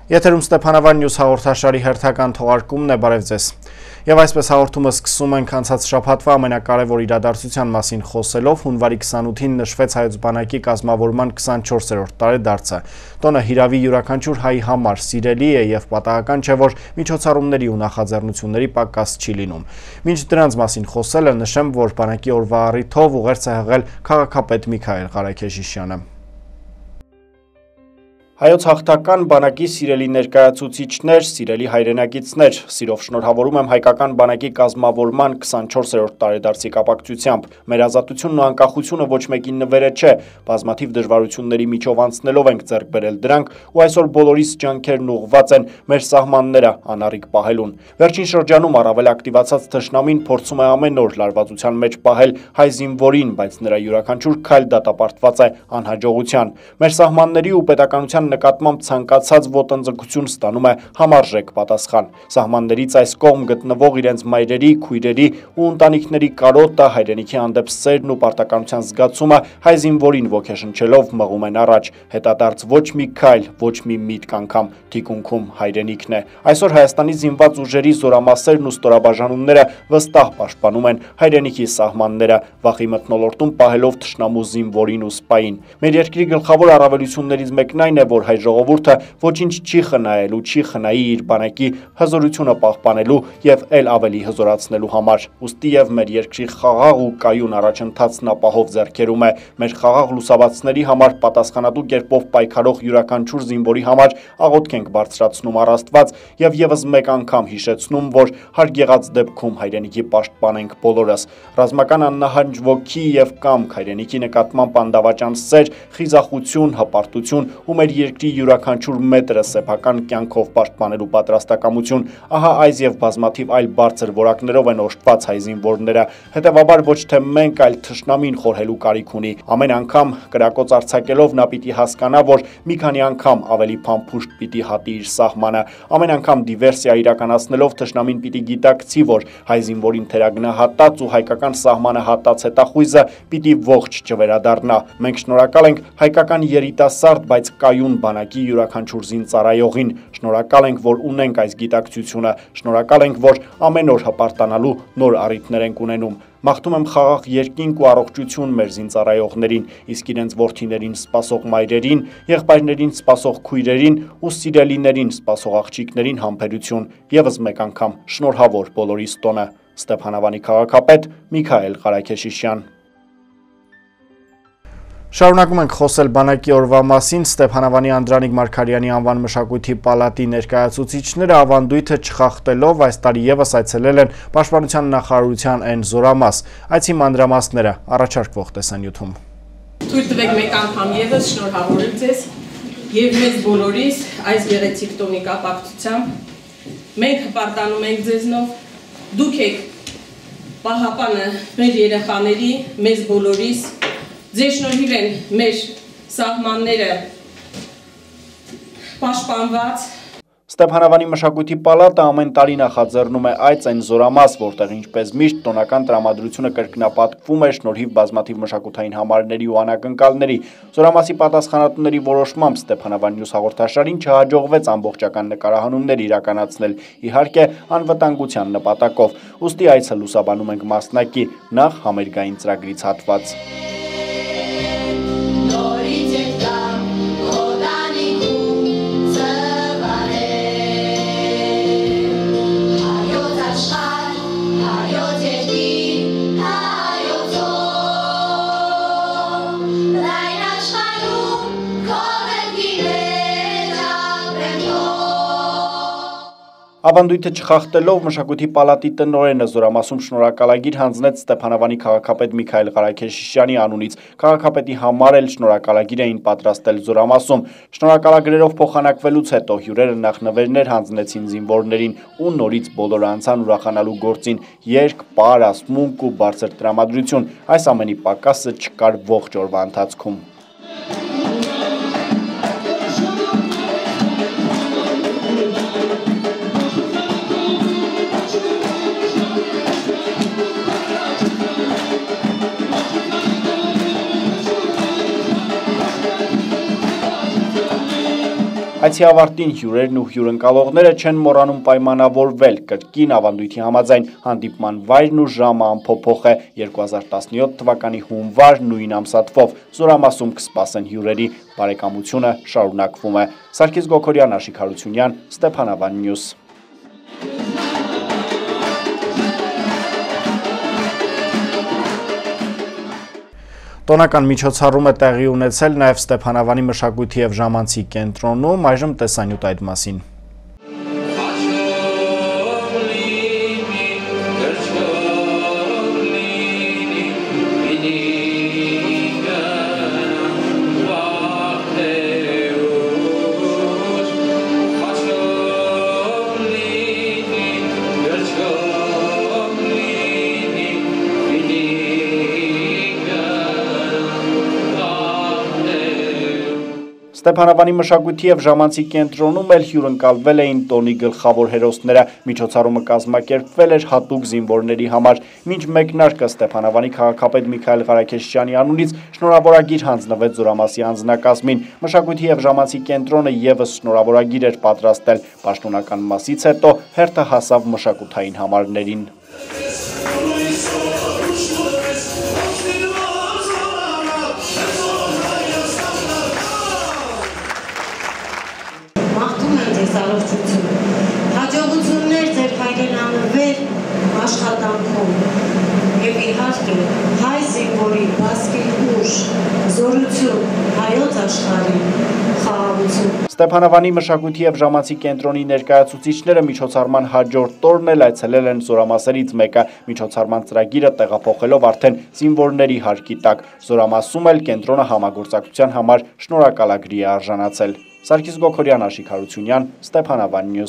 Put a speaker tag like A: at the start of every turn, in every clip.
A: Եթերում Ստեփանավան Նյուզ հաղորդաշարի հերթական թողարկումն է, բարև ձեզ։ Եվ այսպես հաղորդումը սկսում ենք անցած շաբաթվա ամենակարևոր իրադարձության մասին խոսելով, հունվարի 28-ին նշվեց հայոց բանակի կազմավորման 24-րդ տարեդարձը։ Տոնը հիրավի յուրաքանչյուր հայի համար սիրելի է եւ պատահական չէ, որ միջոցառումների ու նախաձեռնությունների պակաս չի լինում։ Մինչ դրանց մասին խոսելը նշեմ, որ բանակի օրվա առիթով ուղերձ է հղել քաղաքապետ Միքայել Ղարաքեշիշյանը։ Հայոց հաղթական բանակի սիրելի ներկայացուցիչներ, սիրելի հայրենակիցներ, սիրով շնորհավորում եմ հայկական բանակի կազմավորման 24-րդ տարեդարձի կապակցությամբ։ Մեր ազատությունն ու անկախությունը ոչ մեկին նվերը չէ, բազմաթիվ դժվարությունների միջով անցնելով ենք ձեռք բերել դրանք ու այսօր բոլորիս ջանքերն ուղղված են մեր սահմանները անառիկ պահելուն։ Վերջին շրջանում առավել ակտիվացած թշնամին փորձում է ամեն օր լարվածության մեջ պահել հայ զինվորին, բայց նրա յուրաքանչյուր քայլ դատապարտված է անհաջողության։ Մեր սահմանների ու պետականության նկատմամբ ցանկացած ոտնձգություն ստանում է համարժեք պատասխան։ Սահմաններից այս կողմ գտնվող իրենց մայրերի, քույրերի ու ընտանիքների կարոտը, հայրենիքի հանդեպ սերն ու պարտականության զգացումը հայ զինվորին ոգեշնչելով մղում են առաջ։ Հետադարձ ոչ մի քայլ, ոչ մի միտք անգամ թիկունքում հայրենիքն է։ Այսօր Հայաստանի զինված ուժերի զորամասերն ու ստորաբաժանումները վստահ պաշտպանում են հայրենիքի սահմանները, վախի մթնոլորտում պահելով թշնամու զինվորին ու սպային։ Մեր երկրի գլխավոր առավելություններից մեկն այն է, որ հայ ժողովուրդը ոչինչ չի խնայել ու չի խնայի իր բանակի հզորությունը պահպանելու եւ ել ավելի հզորացնելու համար։ Ուստի եւ մեր երկրի խաղաղ ու կայուն առաջընթացն ապահով ձեռքերում է։ Մեր խաղաղ լուսաբացների համար պատասխանատու կերպով պայքարող յուրաքանչյուր զինվորի համար աղոթք ենք բարձրացնում առ Աստված եւ եւս մեկ անգամ հիշեցնում, որ հարկ եղած դեպքում հայրենիքի պաշտպանենք բոլորս։ Ռազմական աննահանջ ոգի եւ կամք, հայրենիքի նկատմամբ անդավաճան սեր, խիզախություն, հպարտություն ու մեր երկրի յուրաքանչյուր մետրը սեփական կյանքով պաշտպանելու պատրաստակամություն, ահա այս եւ բազմաթիվ այլ բարձր որակներով են օժտված հայ զինվորները։ Հետևաբար ոչ թե մենք, այլ թշնամին խորհելու կարիք ունի։ Ամեն անգամ կրակոց արձակելով նա պիտի հասկանա, որ մի քանի անգամ ավելի փամփուշտ պիտի հատի իր սահմանը։ Ամեն անգամ դիվերսիա իրականացնելով թշնամին պիտի գիտակցի, որ հայ զինվորին թերագնահատած ու հայկական սահմանը հատած հետախույզը պիտի ողջ չվերադառնա։ Մենք շնորհակալ ենք հայկական երիտասարդ, բայց կայուն բանակի յուրաքանչյուր զինծառայողին, շնորհակալ ենք, որ ունենք այս գիտակցությունը, շնորհակալ ենք, որ ամեն օր հպարտանալու նոր առիթներ ենք ունենում։ Մաղթում եմ խաղաղ երկինք ու առողջություն մեր զինծառայողներին, իսկ իրենց որդիներին սպասող մայրերին, եղբայրներին սպասող քույրերին ու սիրելիներին սպասող աղջիկներին համբերություն, եւս մեկ անգամ շնորհավոր բոլորիս տոնը։ Ստեփանավանի քաղաքապետ Միքայել Ղարաքեշիշյան։ Շարունակում ենք խոսել բանակի օրվա մասին։ Ստեփանավանի Անդրանիկ Մարգարյանի անվան մշակույթի պալատի ներկայացուցիչները ավանդույթը չխախտելով այս տարի եւս այցելել են Պաշտպանության նախարարության N զորամաս։ Այցի մանրամասները առաջարկվող տեսանյութում։
B: Թույլ տվեք մեկ անգամ եւս շնորհավորել ձեզ եւ մեծ բոլորիս այս գեղեցիկ տոնի կապակցությամբ։ Մենք հպարտանում ենք ձեզնով, դուք եք պահապանը մեր երեխաների, մեզ բոլորիս։ Ձեզ շնորհիվ են մեր սահմանները պաշտպանված։
A: Ստեփանավանի մշակույթի պալատը ամեն տարի նախաձեռնում է այց N զորամաս, որտեղ ինչպես միշտ տոնական տրամադրությունը կրկնապատկվում է շնորհիվ բազմաթիվ մշակութային համարների ու անակնկալների։ Զորամասի պատասխանատուների որոշմամբ Ստեփանավան Նյուզ հաղորդաշարին չհաջողվեց ամբողջական նկարահանումներ իրականացնել, իհարկե անվտանգության նպատակով։ Ուստի այցը լուսաբանում ենք մասնակի, նախ համերգային ծրագրից հատված։ Ավանդույթը չխախտելով մշակույթի պալատի տնօրենը զորամասում շնորհակալագիր հանձնեց Ստեփանավանի քաղաքապետ Միքայել Ղարաքեշիշյանի անունից։ Քաղաքապետի համար էլ շնորհակալագիր էին պատրաստել զորամասում։ Շնորհակալագրերով փոխանակվելուց հետո հյուրերը նախ նվերներ հանձնեցին զինվորներին ու նորից բոլորը անցան ուրախանալու գործին։ Երգ, պար, ասմունք ու բարձր տրամադրություն։ Այս ամենի պակասը չկար ողջ օրվա ընթացքում։ Այցի ավարտին հյուրերն ու հյուրընկալողները չեն մոռանում պայմանավորվել կրկին ավանդույթի համաձայն հանդիպման վայրն ու ժամը անփոփոխ է 2017 թվականի հունվար նույն ամսաթվով Զորամասում կսպասեն հյուրերի բարեկամությունը շարունակվում է Սարգիս Գոքորյան, Աշիկ Հարությունյան, Ստեփանավան Նյուս Տոնական միջոցառում է տեղի ունեցել նաև Ստեփանավանի մշակույթի և ժամանցի կենտրոնում, այժմ տեսանյութ այդ մասին։ Ստեփանավանի մշակույթի և ժամանցի կենտրոնում էլ հյուրընկալվել էին տոնի գլխավոր հերոսները, միջոցառումը կազմակերպվել էր հատուկ զինվորների համար, մինչ մեկնարկը Ստեփանավանի քաղաքապետ Միքայել Ղարաքեշյանի անունից շնորհավորագիր հանձնվեց Զորամասի անձնակազմին, մշակույթի և ժամանցի կենտրոնը ևս շնորհավորագիր էր պատրաստել, պաշտոնական մասից հետո հերթը հասավ մշակութային համարներին։
C: Հաջողություններ ձեր հայրենանվեր աշխատանքում և իհարկե հայ զինվորի բասկի ուժ, զորություն, հայոց աշխարհի խաղաղություն։
A: Ստեփանավանի մշակույթի և ժամանցի կենտրոնի ներկայացուցիչները միջոցառման հաջորդ օրն էլ այցելել են զորամասերից մեկը, միջոցառման ծրագիրը տեղափոխելով արդեն զինվորների հարկի տակ, Զորամասում էլ կենտրոնը համագործակցության համար շնորհակալագրի է արժանացել։ Սարգիս Գոքորյան, Աշիկ Հարությունյան, Ստեփանավան Նյուս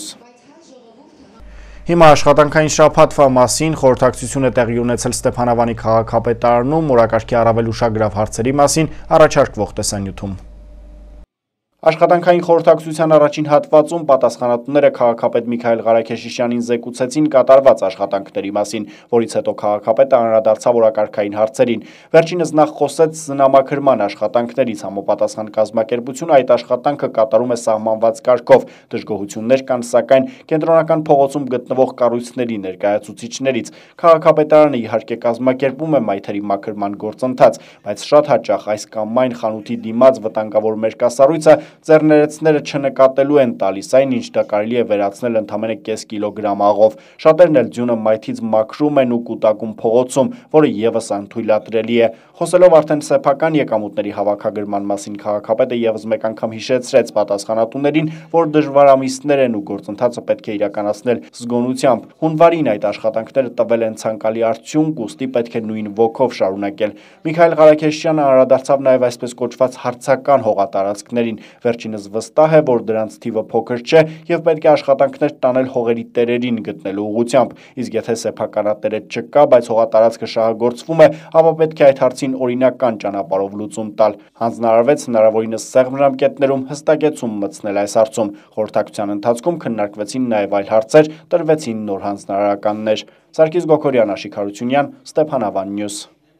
A: Հիմա աշխատանքային շաբաթվա մասին խորհրդակցություն է տեղի ունեցել Ստեփանավանի քաղաքապետարանում օրակարգի առավել ուշագրավ հարցերի մասին առաջարկվող տեսանյութում։ Աշխատանքային խորհրդակցության առաջին հատվածում պատասխանատուները քաղաքապետ Միքայել Ղարաքեշյանին զեկուցեցին կատարված աշխատանքների մասին, որից հետո քաղաքապետը անդրադարձավ օրակարգային հարցերին։ Վերջինս նախ խոսեց զնամաքրման աշխատանքներից, համապատասխան կազմակերպությունը այդ աշխատանքը կատարում է սահմանված կարգով, դժգոհություններ կան սակայն կենտրոնական փողոցում գտնվող կառույցների ներկայացուցիչներից։ Քաղաքապետարանը իհարկե կազմակերպում է մայթերի մաքրման գործընթաց, բայց շատ հաճախ այս կամ այն խանութի դիմաց վտանգավոր մերկասառույցը ձեռներեցները չնկատելու են տալիս այն, ինչ դա կարելի է վերացնել ընդամենը կես կիլոգրամ աղով։ Շատերն էլ ձյունը մայթից մաքրում են ու կուտակում փողոցում, որը ևս անթույլատրելի է։ Խոսելով արդեն սեփական եկամուտների հավաքագրման մասին քաղաքապետը ևս մեկ անգամ հիշեցրեց պատասխանատուներին, որ դժվար ամիսներ են ու գործընթացը պետք է իրականացնել զգոնությամբ։ Հունվարին այդ աշխատանքները տվել են ցանկալի արդյունք, ուստի պետք է նույն ոգով շարունակել։ Միքայել Ղարաքեշյանը անդրադարձավ նաև այսպես կոչված հարցական հողատարածքներին։ Վերջինս վստահ է, որ դրանց թիվը փոքր չէ և պետք է աշխատանքներ տանել հողերի տերերին գտնելու ուղղությամբ, իսկ եթե սեփականատերը չկա, բայց հողատարածքը շահագործվում է, ապա պետք է այդ հարցին օրինական ճանապարհով լուծում տալ։ Հանձնարարվեց հնարավորինս սեղմ ժամկետներում հստակեցում մտցնել այս հարցում։ Խորհրդակցության ընթացքում քննարկվեցին նաև այլ հարցեր, տրվեցին նոր հանձնարարականներ։ Սարգիս Գոքորյան, Աշիկ Հարությունյան, Ստեփանավան Նյուս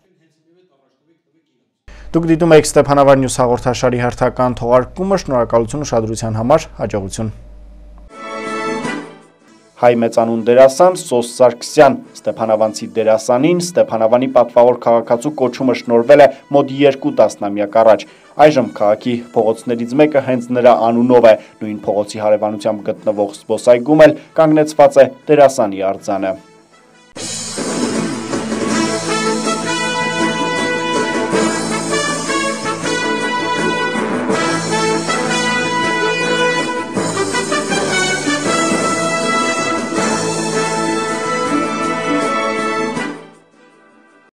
A: Դուք դիտում եք Ստեփանավան Նյուս հաղորդաշարի հերթական թողարկումը, շնորհակալություն ուշադրության համար, հաջողություն։ Հայ մեծանուն դերասան Սոս Սարգսյան, Ստեփանավանցի դերասանին Ստեփանավանի պատվավոր քաղաքացու կոչումը շնորհվել է մոտ 2 տասնամյակ առաջ։ Այժմ քաղաքի փողոցներից մեկը հենց նրա անունով է, նույն փողոցի հարևանությամբ գտնվող զբոսայգում էլ կանգնեցված է դերասանի արձանը։